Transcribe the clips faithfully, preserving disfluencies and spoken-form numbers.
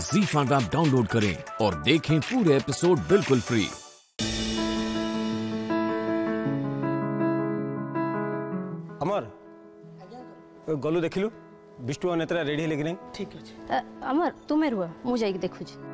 ज़ी five app download करें और देखें पूरे एपिसोड बिल्कुल फ्री। अमर गलु देखिलु विष्णु और नेत्रा रेडी हेले कि नहीं? ठीक है अमर तुम्हें रुह मु जाई देखु छी।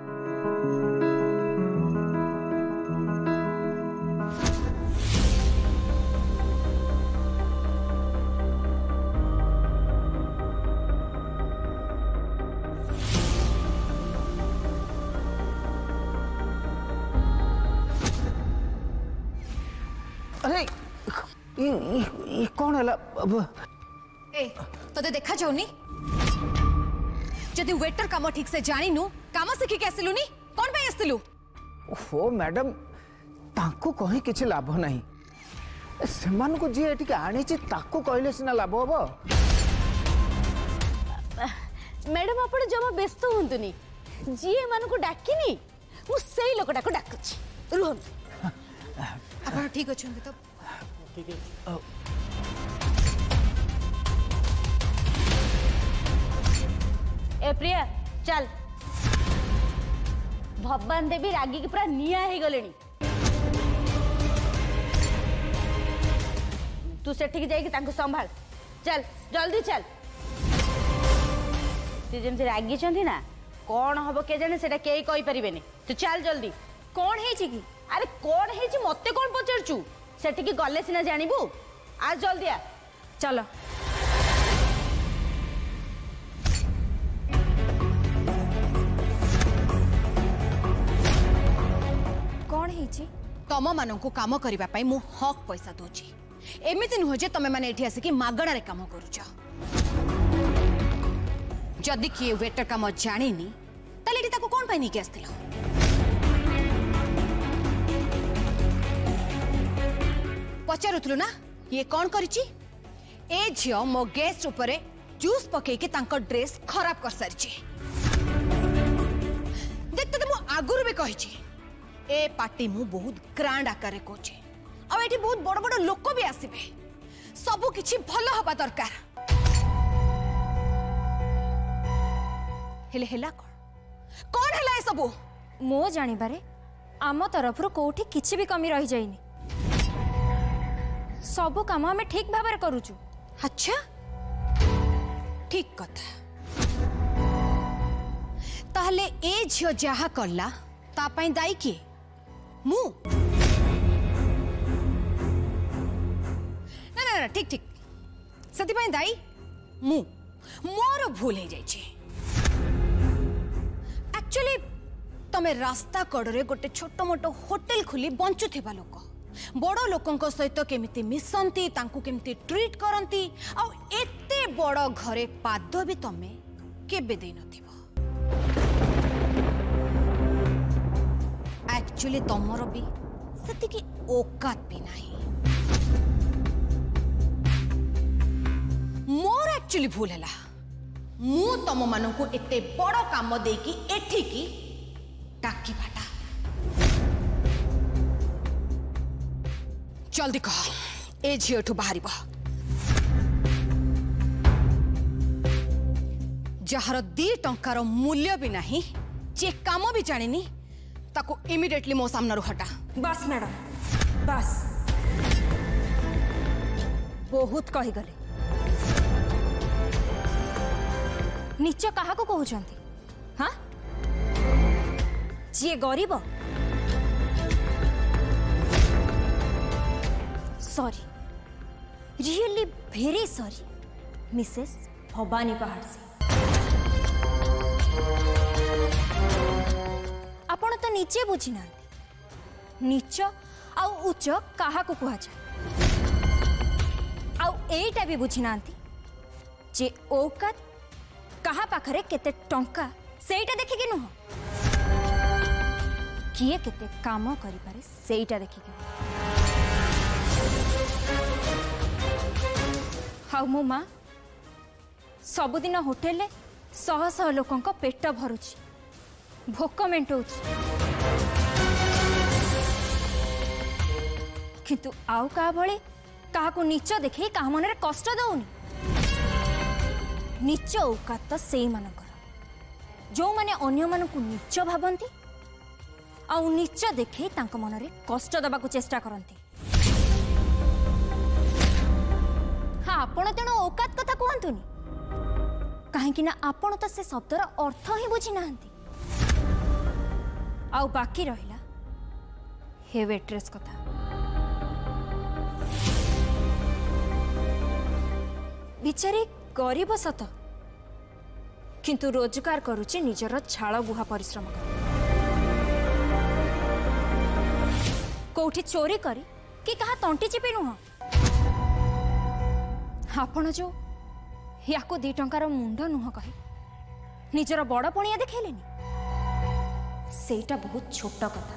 अरे ये, ये, ये कौन है? अब ए तोते देखा जाउनी जदि वेटर काम ठीक से जानी नु काम सिखी के आसिलु नी कोन पे आसिलु? ओहो मैडम तांको कहि किछ लाभ नहीं सेमान को जी एटिके आनी छि ताको कहले सिना लाभ होबो। मैडम आपण जमा व्यस्त हुंतुनी जी एमान को डाकिनी मु सेई लोकटा को डाकुछि रुहन। आपण ठीक अछन तो ठीक है। ए प्रिया चल भगवान देवी रागी की पूरा निया ही गलेनी तू सेठी जाइए तांको संभाल चल जल्दी चल तू जमसे रागी चंदी ना कौन हम के जाने सेटा केई कहि परिबेनी तू चल जल्दी। कौन है की? अरे कौन है जी मते कौन पचरचू सेठी की गले सिना जानिबू आज जल्दी आ चलो। कौन है जी? तम मान को काम करबा पई मु हक पैसा दोची एमिति नुह जे तमे माने एठी आसी कि मागणा रे काम करूछ। जदि किए वेटर काम जानिनी ताले एठी ताको कोन पई नि के आस्तिलो? पचारुथलु ना ये कौन करिची? ए झियो मो गेस्ट ऊपर जूस पकई के तांको ड्रेस खराब कर सारिची। देखते तो मु आगुरु भी कहिची ए पार्टी मु बहुत ग्रांड आकार रे कोची आ एठी बहुत बड़ बड़ लोक भी आसीबे सब किछि भलो हबा दरकार। हेले हेला कोन कोन हेला ए सब? मो जानि बारे आम तरफ रो कोठी किछि भी कमी रही जाइनी सबो काम हमें ठीक भाव में करूचु। अच्छा ठीक कथा ताहले ए झियो जहा करला ता पई दाई के मु ना ना ना ठीक ठीक सती पई दाई मु मोर भूल हे जाई छी। एक्चुअली तमे रास्ता कड़रे गोटे छोटो मोटो होटल खुली बंचुथिबा लोक बड़ लोकों सहित केमिति मिसंती तांकु केमिति ट्रीट करंती आ एते बड़ घरे पाद भी तमे केबे देई नथिबो। एक्चुअली तमरो भी सती की औकात भी नहीं। मोर एक्चुअली भूल हैला मु तम मानन को एते बड़ काम देई की एठी की टाकी फाटा। जल्दी कह ए झीठू बाहर जार दी टंकार मूल्य भी नहीं जे काम भी जानी ताको इमिडिएटली मो सामना हटा। बस मैडम बस बहुत कही गले नीच कहा को कहउछंती? हाँ जी गरीब sorry really very sorry Mrs Bhavani पहाड़ से आपण तो नीचे बुझी ना नीच आउ उच्च कहा को कहा आउ एटा भी बुझी ना जे औकात कहा पाखरे केते टंका सेटा देखि के नुह किए केते काम करि पारे सेटा देखि के। हाउ मो माँ सबुदिन होटेल शह शह लोकों पेट भरुची भोक मेंटौची किंतु आउ का भले क्या नीच देखे क्या मन कष्ट दौनी नीच औकात तो से मानकर जो माने अन्य मानकु नीच भाबंती आ नीच देखे तांको मनरे कष्ट दबाकु चेष्टा करंती। हाँ आपण तेणु औकात कथा कहतुनी कहीं ना आपण तो से शब्दर अर्थ ही बुझी नाहंती। आउ बाकी रहिला हे वेट्रेस कथा। बिचारी गरीब सत किंतु रोजगार करुचे निजर छाल बुहा परिश्रम कर कोठी चोरी करी कि कहा तंटी चिपी नुह। आपण जो याको दी टंकार मुंड नुह कही निजर बड़ पणिया देखलेनी सेटा बहुत छोट कथा।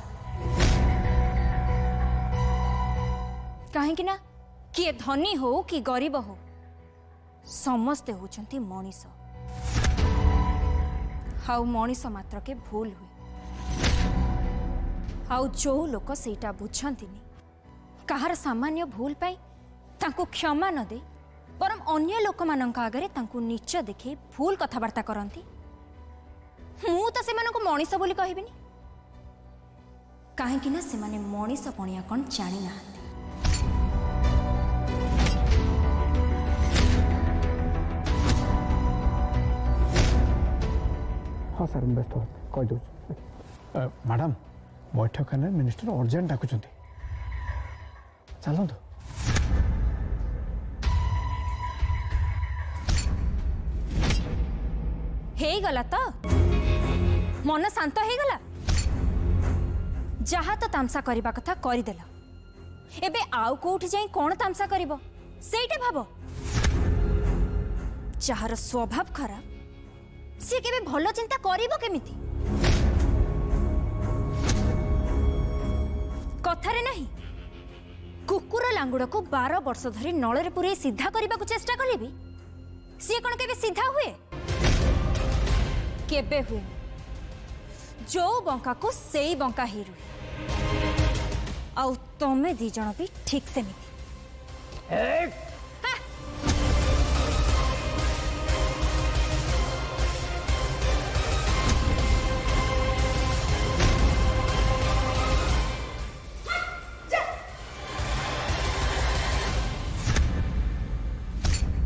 कहीं ना किए धनी हो कि गरीब हो समस्ते होचंती मनीष। हाउ मनीष मात्र के भूल हुए आउ जो लोक सेटा बुझंतीनी कहार सामान्य भूल पाई तांको क्षमा न दे परम अन्य लोक मानक आगरे तांको नीच देखे भूल कथबार्ता करती। मु तो से मानको मनीष बोली कहबिनी कहीं ना से माने मनीष पणिया कौन जानी नाहंती। हाँ सर व्यस्त कह दो मैडम बैठक में मिनिस्टर अर्जेंट डाकुं चलतु। हे गला तो मन शांत हो गला जहा तो तामसा करबा कथा करदेल एबे आउ कोठी जाई कोन तामसा करिवो सेटा भाबो। जहार स्वभाव खराब सी केबे भलो चिंता करिवो केमिति कथारे नहीं। कुकुर लांगुड़ को बारह वर्ष धरी नଳରେ पुरे सीधा करबा को चेष्टा कले भी सी कोन केबे सीधा हुए केबे हुए जो बंका को सेई बंका ही रुए। आउ तमे दी जण भी ठीक से मिति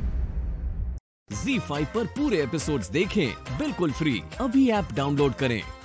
ज़ी फाइव पर पूरे एपिसोड्स देखें बिल्कुल फ्री। अभी ऐप डाउनलोड करें।